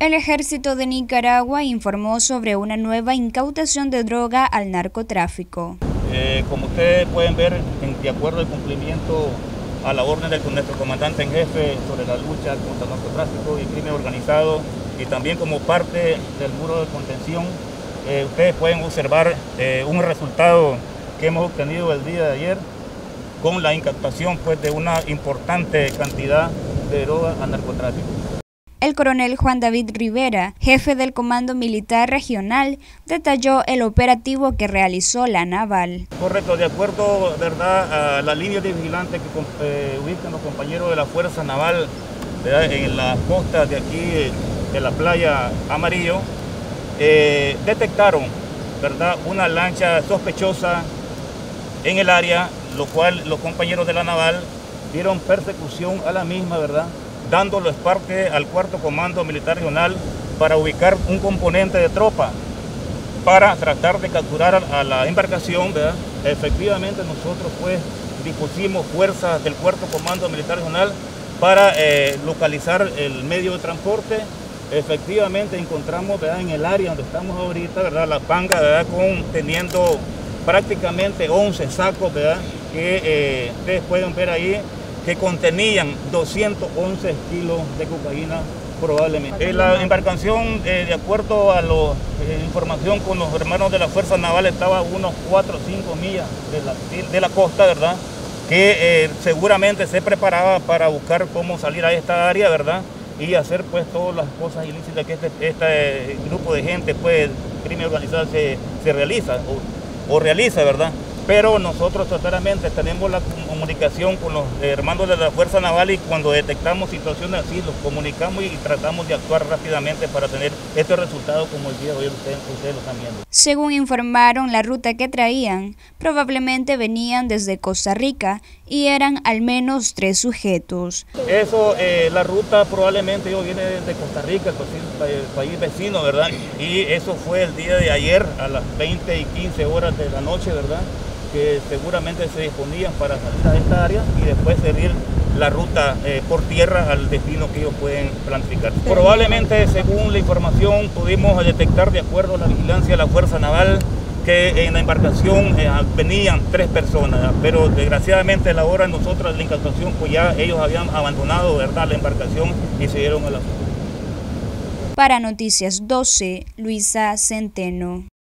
El Ejército de Nicaragua informó sobre una nueva incautación de droga al narcotráfico. Como ustedes pueden ver, de acuerdo al cumplimiento a la orden de nuestro comandante en jefe sobre la lucha contra el narcotráfico y crimen organizado, y también como parte del muro de contención, ustedes pueden observar un resultado que hemos obtenido el día de ayer con la incautación de una importante cantidad de droga al narcotráfico. El coronel Juan David Rivera, jefe del Comando Militar Regional, detalló el operativo que realizó la Naval. Correcto, de acuerdo, ¿verdad?, a la línea de vigilante que ubican los compañeros de la Fuerza Naval, ¿verdad?, en las costas de aquí de la playa Amarillo, detectaron, ¿verdad?, una lancha sospechosa en el área, lo cual los compañeros de la Naval dieron persecución a la misma, ¿verdad?, dándole parte al Cuarto Comando Militar Regional para ubicar un componente de tropa para tratar de capturar a la embarcación, ¿verdad? Efectivamente nosotros pues dispusimos fuerzas del Cuarto Comando Militar Regional para localizar el medio de transporte. Efectivamente encontramos, ¿verdad?, en el área donde estamos ahorita, ¿verdad?, la panga, ¿verdad?, teniendo prácticamente 11 sacos, ¿verdad?, que ustedes pueden ver ahí, que contenían 211 kilos de cocaína probablemente. La embarcación, de acuerdo a la información con los hermanos de la Fuerza Naval, estaba a unos 4 o 5 millas de la costa, ¿verdad?, que seguramente se preparaba para buscar cómo salir a esta área, ¿verdad?, y hacer pues todas las cosas ilícitas que este grupo de gente, pues, crimen organizado se realiza o realiza, ¿verdad? Pero nosotros totalmente tenemos la comunicación con los hermanos de la Fuerza Naval y cuando detectamos situaciones así, los comunicamos y tratamos de actuar rápidamente para tener este resultado como el día de hoy ustedes lo están viendo. Según informaron, la ruta que traían probablemente venían desde Costa Rica y eran al menos 3 sujetos. Eso, la ruta probablemente viene de Costa Rica, el país vecino, ¿verdad? Y eso fue el día de ayer a las 20 y 15 horas de la noche, ¿verdad?, que seguramente se disponían para salir a esta área y después seguir la ruta por tierra al destino que ellos pueden planificar. Probablemente, según la información, pudimos detectar, de acuerdo a la vigilancia de la Fuerza Naval, que en la embarcación venían 3 personas, pero desgraciadamente a la hora de nosotros la incautación, pues ya ellos habían abandonado, ¿verdad?, la embarcación y se dieron a la fuga. Para Noticias 12, Luisa Centeno.